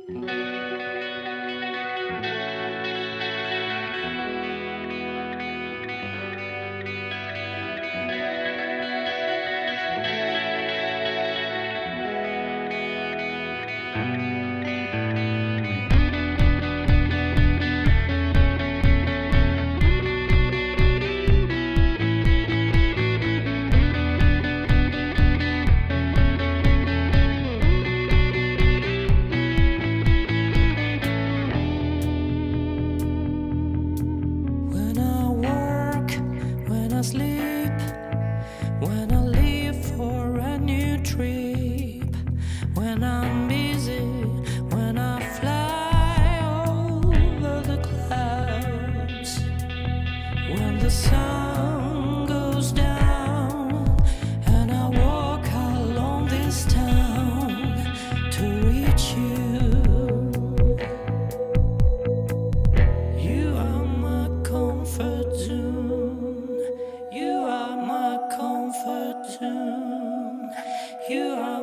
Sleep when I leave for a new trip, when I'm busy, when I fly over the clouds, when the sun goes down and I walk along this town to reach you. You are my comfort zone. You are my comfort zone. You are